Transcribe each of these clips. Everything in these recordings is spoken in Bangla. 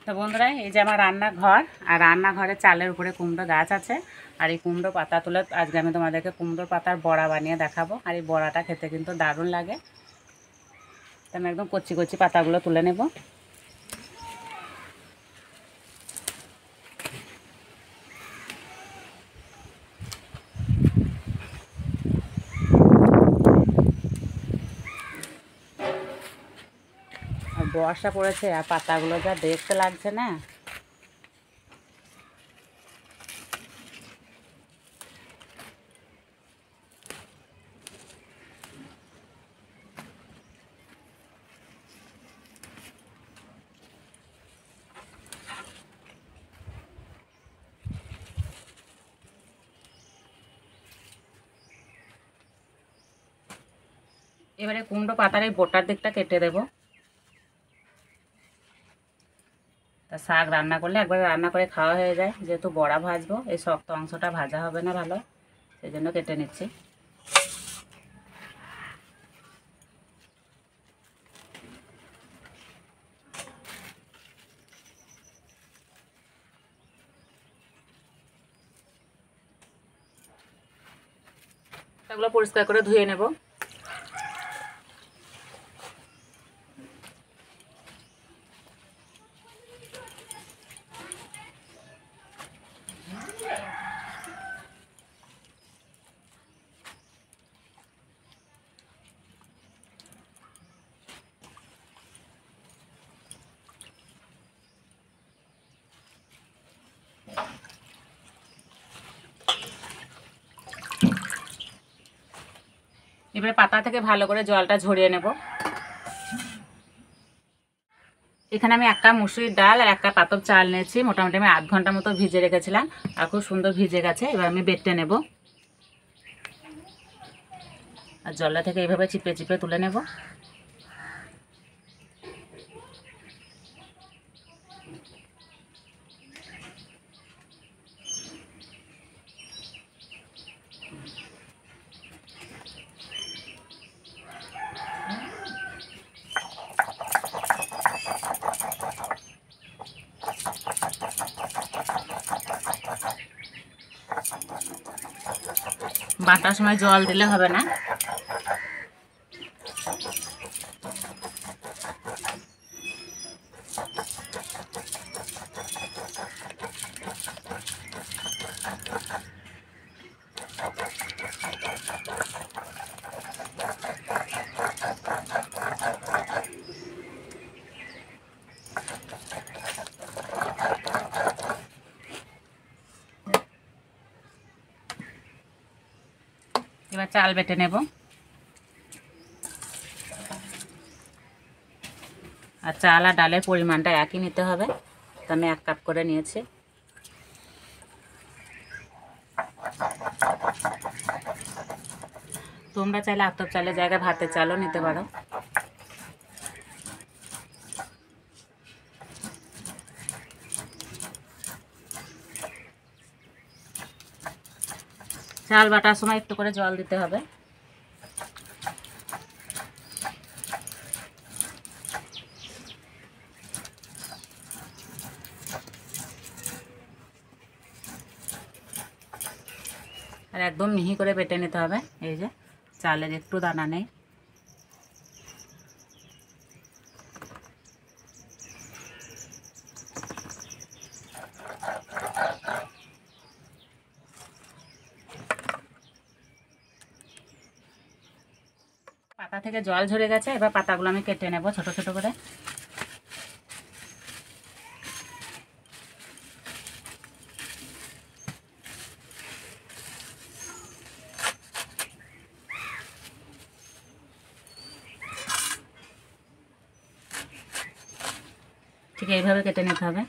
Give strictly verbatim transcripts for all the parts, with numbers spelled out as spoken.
তো বন্ধুরা, এই যে আমার রান্নাঘর, আর রান্নাঘরের চালের উপরে কুমড়ো গাছ আছে। আর এই কুমড়ো পাতা তুলে আজকে আমি তোমাদেরকে কুমড়োর পাতার বড়া বানিয়ে দেখাবো। আর এই বড়াটা খেতে কিন্তু দারুণ লাগে। তো আমি একদম কচি কচি পাতাগুলো তুলে নেব। আর বর্ষা পড়েছে, আর পাতাগুলো যা দেখতে লাগছে না। এবারে কুমড়ো পাতার এই বোটার দিকটা কেটে দেব। তা শাক রান্না করলে একবার রান্না করে খাওয়া হয়ে যায়, যেহেতু বড়া ভাজবো, এই শক্ত অংশটা ভাজা হবে না ভালো, সেই জন্য কেটে নিচ্ছি। এগুলো পরিষ্কার করে ধুয়ে নেব। এবারে পাতা থেকে ভালো করে জলটা ঝরিয়ে নেব। এখানে আমি এক কাপ মুসুরির ডাল আর এক কাপ পাতপ চাল নিয়েছি। মোটামুটি আমি আধ ঘন্টার মতো ভিজে রেখেছিলাম, আর খুব সুন্দর ভিজে গেছে। এবার আমি বেটে নেব, আর জলটা থেকে এইভাবে চিপে চিপে তুলে নেব। বাটার সময় জল দিলে হবে না। এবার চাল বেটে নেব, আর চাল আর ডালের পরিমাণটা একই নিতে হবে। তো আমি এক কাপ করে নিয়েছি। তোমরা চাইলে আতপ চালের জায়গায় ভাতের চালও নিতে পারো। চাল বাটার সময় একটু করে জল দিতে হবে। আর একদম মিহি করে বেটে নিতে হবে। এই যে চালের একটু দানা নেই। পাতা থেকে জল ঝরে গেছে, এবার পাতাগুলো আমি কেটে নেব ছোট ছোট করে। ঠিক এইভাবে কেটে নিতে হবে।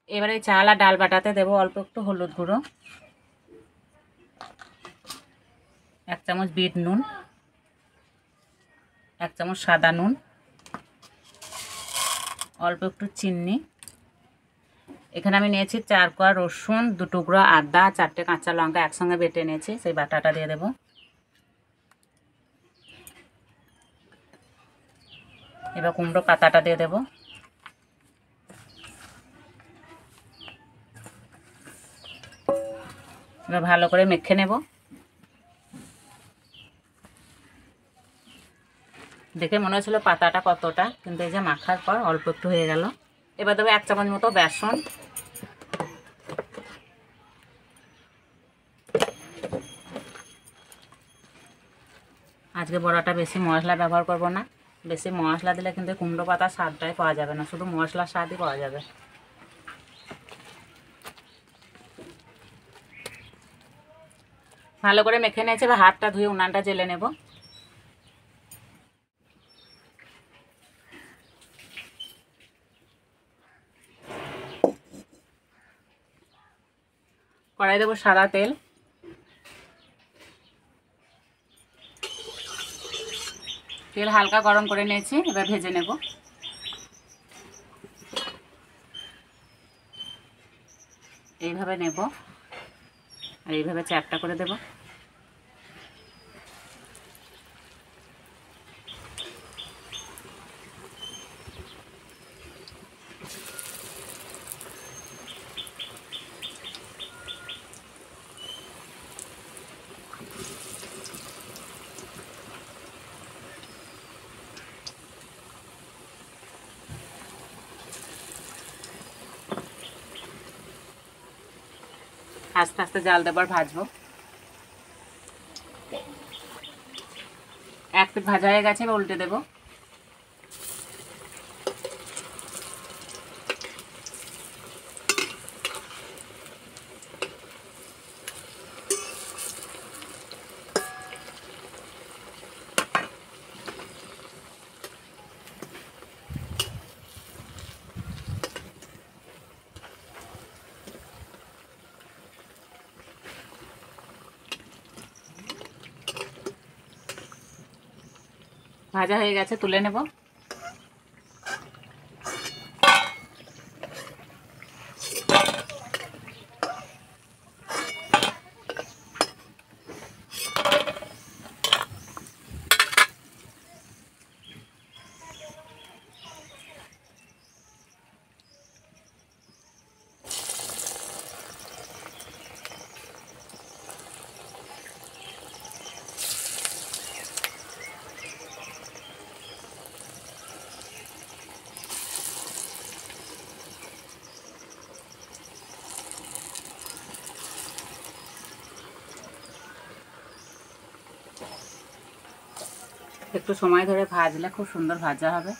এবারে চাল আর ডাল বাটাতে দেবো অল্প একটু হলুদ গুঁড়ো, এক চামচ বিট নুন, এক চামচ সাদা নুন, অল্প একটু চিনি। এখানে আমি নিয়েছি চার কোয়া রসুন, দু টুকরো আদা, চারটে কাঁচা লঙ্কা একসঙ্গে বেটে নিয়েছি, সেই বাটাটা দিয়ে দেবো। এবার কুমড়ো পাতাটা দিয়ে দেবো। এবার ভালো করে মেখে নেব। দেখে মনে হচ্ছিল পাতাটা কতটা, কিন্তু এই যে মাখার পর অল্প একটু হয়ে গেল। এবার দেবো এক চামচ মতো বেসন, আজকে বড়াটা বেশি মশলা ব্যবহার করব না, বেশি মশলা দিলে কিন্তু কুমড়ো পাতার স্বাদটাই পাওয়া যাবে না, শুধু মশলার স্বাদই পাওয়া যাবে। ভালো করে মেখে নিয়েছে, এবার হাতটা ধুয়ে উনানটা জেলে নেব। কড়াই দেবো সাদা তেল, তেল হালকা গরম করে নিয়েছি, এবার ভেজে নেব। এইভাবে নেব আর এইভাবে চারটা করে দেব। আস্তে আস্তে জাল দেবার ভাজবো। এক পিঠ ভাজা হয়ে গেছে, এবার উল্টে দেবো। ভাজা হয়ে গেছে, তুলে নেব। একটু সময় ধরে ভাজলে খুব সুন্দর ভাজা হবে।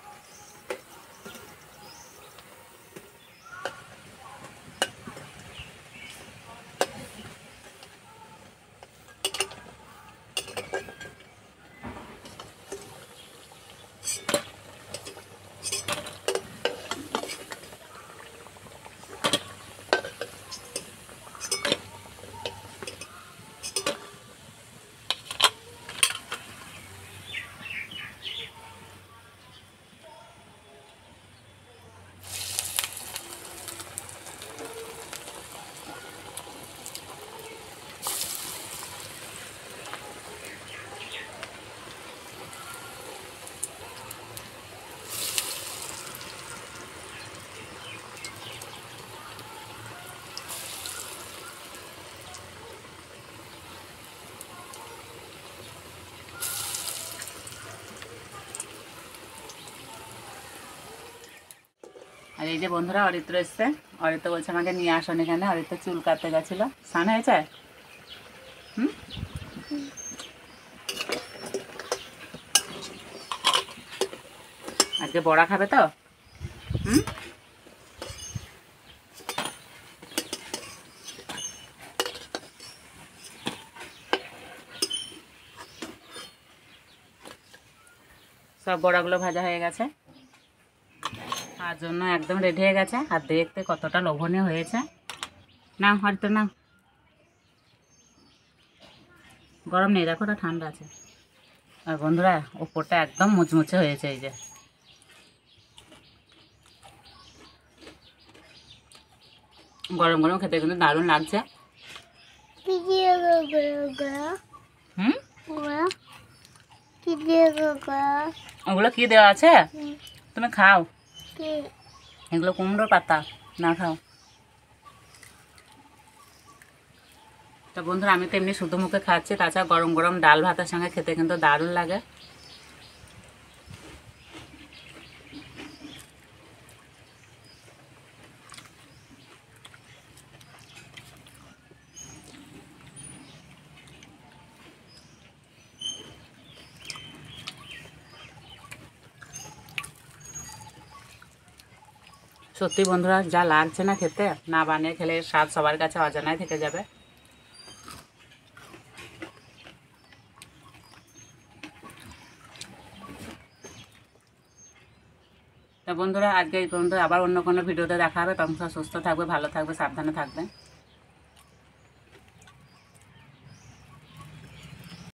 আর এই যে বন্ধুরা, অরিত্র এসছে। অরিত্র বলছে আমাকে নিয়ে আসুন এখানে, অরিত্র চুল কাটতে গেছিল। স্নান হয়েছে? হুম, আজকে বড়া খাবে তো? হুম, সব বড়াগুলো ভাজা হয়ে গেছে। তার জন্য একদম রেডি হয়ে গেছে। আর দেখতে কতটা লোভনীয় হয়েছে। না হয়তো না, গরম নেই, দেখো, ওটা ঠান্ডা আছে। আর বন্ধুরা ওপরটা একদম মুচমুচে হয়েছে। এই যে গরম গরম খেতে কিন্তু দারুণ লাগছে। হুম, ওগুলো কি দেওয়া আছে? তুমি খাও, এগুলো কুমড়োর পাতা, না খাও। তো বন্ধুরা আমি তো এমনি শুধু মুখে খাচ্ছি, তাছাড়া গরম গরম ডাল ভাতের সঙ্গে খেতে কিন্তু দারুণ লাগে। সত্যি বন্ধুরা যা লাগছে না খেতে, না বানিয়ে খেলে স্বাদ সবার কাছে অজানাই থেকে যাবে। তো বন্ধুরা আজকে এই পর্যন্ত, আবার অন্য কোনো ভিডিওতে দেখা হবে। তখন সুস্থ থাকবে, ভালো থাকবে, সাবধানে থাকবে।